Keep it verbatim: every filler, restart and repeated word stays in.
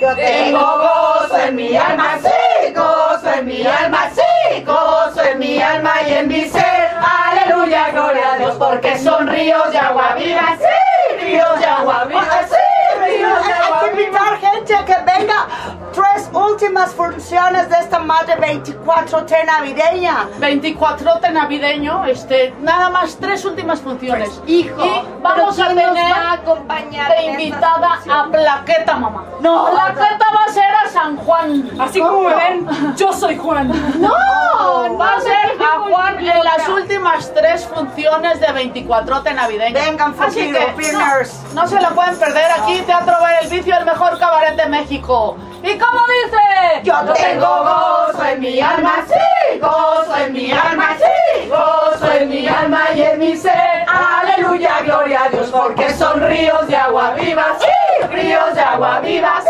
Yo tengo gozo en mi alma, sí, gozo en mi alma, sí, gozo en mi alma y en mi ser. Aleluya, gloria a Dios, porque son ríos de agua viva, sí, ríos de agua viva, sí, ríos de agua viva. Hay que invitar gente a que venga. Tres últimas funciones de esta madre veinticuatro T navideña. veinticuatro T navideño, este, nada más tres últimas funciones. Pues, hijo, y vamos a ¿pero quién nos tener va a acompañar de en estas invitada a funciones? Plaqueta, mamá. No, Plaqueta va a ser a San Juan. Así como me ven, yo soy Juan. No, no, va a no, ser no, a no, Juan no, en no, las no. últimas tres funciones de veinticuatro T navideño. Vengan, Así Fotiro, que primers. no, no se lo pueden perder aquí, Teatro Ver el Vicio, el mejor cabaret de México. ¿Y cómo dice? Yo Tengo gozo en mi alma, sí, gozo en mi alma, sí, gozo en mi alma y en mi ser. Aleluya, gloria a Dios, porque son ríos de agua viva, sí, ríos de agua viva,